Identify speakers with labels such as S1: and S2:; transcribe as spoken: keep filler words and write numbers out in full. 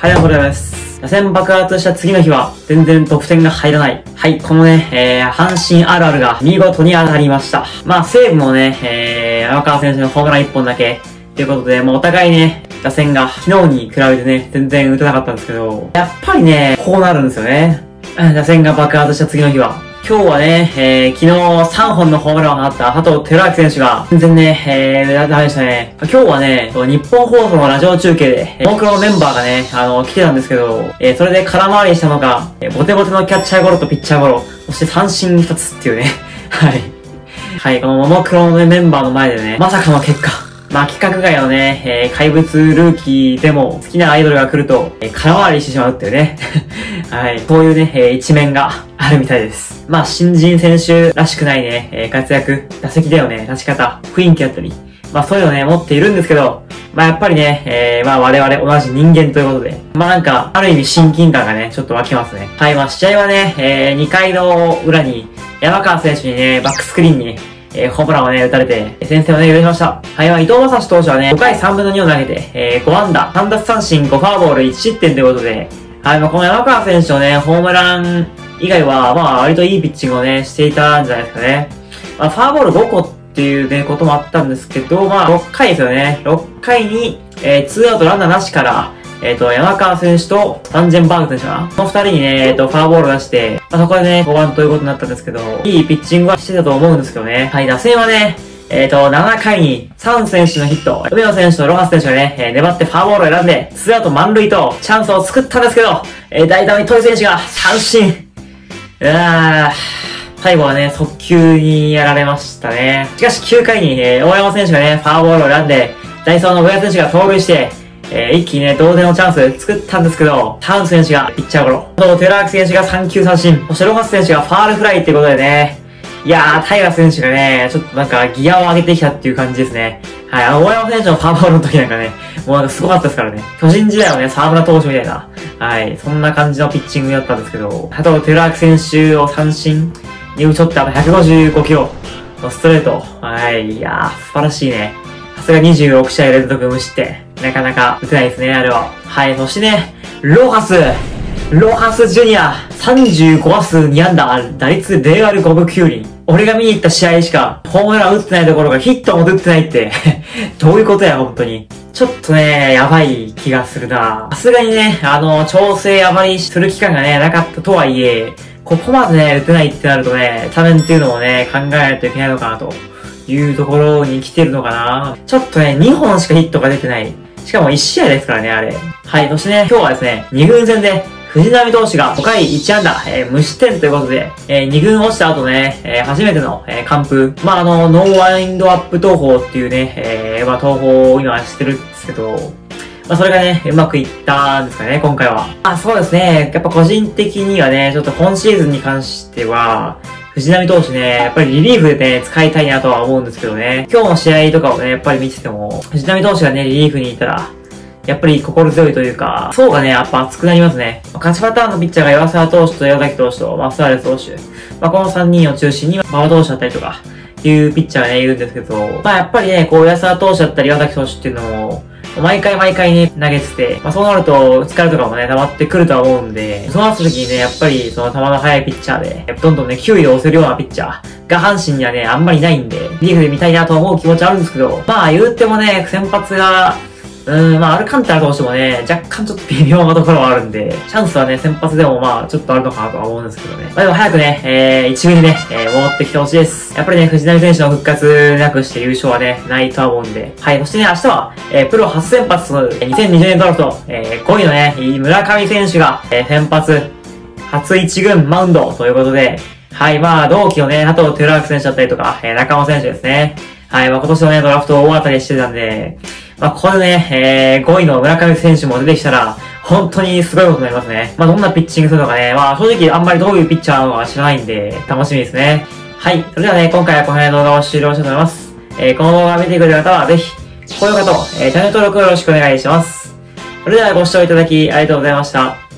S1: はい、おはようございます。打線爆発した次の日は、全然得点が入らない。はい、このね、えー、阪神あるあるが見事に当たりました。まあ、西武もね、えー、山川選手のホームランいっぽんだけ、ということで、もうお互いね、打線が昨日に比べてね、全然打てなかったんですけど、やっぱりね、こうなるんですよね。打線が爆発した次の日は。今日はね、えー、昨日さんぼんのホームランを放った佐藤輝明選手が、全然ね、えー、ダメでしたね。今日はね、日本放送のラジオ中継で、多くのメンバーがね、あの、来てたんですけど、えー、それで空回りしたのが、えー、ボテボテのキャッチャーゴロとピッチャーゴロ、そして三振一つっていうね。はい。はい、このももクロのメンバーの前でね、まさかの結果。まあ、規格外のね、えー、怪物ルーキーでも好きなアイドルが来ると、えー、空回りしてしまうっていうね。はい。そういうね、えー、一面があるみたいです。まあ、新人選手らしくないね、えー、活躍、打席でのね、立ち方、雰囲気だったり、まあそういうのね、持っているんですけど、まあやっぱりね、えー、まあ我々同じ人間ということで、まあなんか、ある意味親近感がね、ちょっと湧きますね。はい、まあ試合はね、えー、にかいの裏に、山川選手にね、バックスクリーンに、えー、ホームランをね、打たれて、先制をね、許しました。はい、まあ伊藤将司投手はね、ごかいさんぶんのにを投げて、えー、ごあんだ、さんだつさんしん、ごフォアボール、いちしってんということで、はい、まあこの山川選手のね、ホームラン以外は、まあ割といいピッチングをね、していたんじゃないですかね。まあフォアボールごこっていうね、こともあったんですけど、まあろっかいですよね。ろっかいに、えー、ツーアウトランナーなしから、えっ、ー、と、山川選手とサンジェンバーグ選手かな。この二人にね、えっ、ー、と、フォアボールを出して、まあ、そこでね、ごばんということになったんですけど、いいピッチングはしてたと思うんですけどね。はい、打線はね、えっ、ー、と、ななかいにサン選手のヒット、梅野選手とロハス選手がね、えー、粘ってフォアボールを選んで、ツーアウト満塁とチャンスを作ったんですけど、えー、代打の糸井選手が三振。うわー。最後はね、速球にやられましたね。しかしきゅうかいに、えー、大山選手がね、フォアボールを選んで、ダイソーの上田選手が盗塁して、えー、一気にね、同点のチャンス作ったんですけど、タウン選手がピッチャーゴロ。あと、テラーク選手がさんきゅう三振。そしてロハス選手がファールフライってことでね。いやー、タイガー選手がね、ちょっとなんかギアを上げてきたっていう感じですね。はい、あの、大山選手のファーボールの時なんかね、もうなんかすごかったですからね。巨人時代のね、沢村投手みたいな。はい、そんな感じのピッチングだったんですけど、あと、テラーク選手を三振に打ち取って、あとひゃくごじゅうごキロのストレート。はい、いやー、素晴らしいね。さすがにじゅうろくしあい連続無失点。なかなか打てないですね、あれは。はい、そしてね、ロハスロハスジュニアさんじゅうごわすにあんだ、打率ゼロわりごぶきゅうりん。俺が見に行った試合しか、ホームラン打ってないところがヒットも打ってないって、どういうことや、本当に。ちょっとね、やばい気がするな。さすがにね、あの、調整あまりする期間がね、なかったとはいえ、ここまでね、打てないってなるとね、多面っていうのをね、考えないといけないのかなと。いうところに来てるのかな。ちょっとね、にほんしかヒットが出てない。しかもいちしあいですからね、あれ。はい、そしてね、今日はですね、にぐん戦で、藤浪投手がごかいいちあんだ、えー、無失点ということで、えー、にぐん落ちた後ね、えー、初めての、えー、完封。まあ、あの、ノーワインドアップ投法っていうね、えー、まあ、投法を今してるんですけど、まあ、それがね、うまくいったんですかね、今回は。あ、そうですね。やっぱ個人的にはね、ちょっと今シーズンに関しては、藤浪投手ね、やっぱりリリーフでね、使いたいなとは思うんですけどね。今日の試合とかをね、やっぱり見てても、藤浪投手がね、リリーフにいたら、やっぱり心強いというか、層がね、やっぱ熱くなりますね。勝ちパターンのピッチャーが岩沢投手と岩崎投手とマスアレス投手。まあ、このさんにんを中心に、馬場投手だったりとか、いうピッチャーがね、いるんですけど、まあやっぱりね、こう、岩沢投手だったり岩崎投手っていうのも、毎回毎回ね、投げてて、まあそうなると、疲れとかもね、溜まってくるとは思うんで、そうなった時にね、やっぱり、その球の速いピッチャーで、どんどんね、球威を押せるようなピッチャーが阪神にはね、あんまりないんで、リーグで見たいなと思う気持ちあるんですけど、まあ言うてもね、先発が、うーん、まあ、アルカンタラ投手もね、若干ちょっと微妙なところはあるんで、チャンスはね、先発でもまあ、ちょっとあるのかなとは思うんですけどね。まあでも早くね、えー、一軍にね、えー、戻ってきてほしいです。やっぱりね、藤浪選手の復活なくして優勝はね、ないとは思うんで。はい、そしてね、明日は、えー、プロ初先発のにせんにじゅうねんドラフト、えー、ごいのね、村上選手が、えー、先発、初一軍マウンドということで、はい、まあ、同期のね、佐藤輝明選手だったりとか、えー、中野選手ですね。はい、まあ今年のね、ドラフト大当たりしてたんで、まあ、ここでね、えー、ごいの村上選手も出てきたら、本当にすごいことになりますね。まあ、どんなピッチングするのかね、まあ、正直あんまりどういうピッチャーなのか知らないんで、楽しみですね。はい。それではね、今回はこの辺の動画を終了したいと思います。えー、この動画を見てくれる方は、ぜひ、高評価と、えー、チャンネル登録よろしくお願いします。それではご視聴いただきありがとうございました。